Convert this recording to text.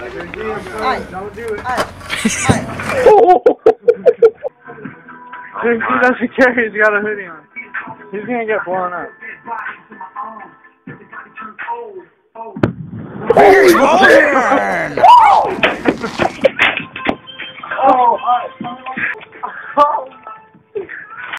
Don't do it. He doesn't care. He's got a hoodie on. He's gonna get blown up. Oh, yeah!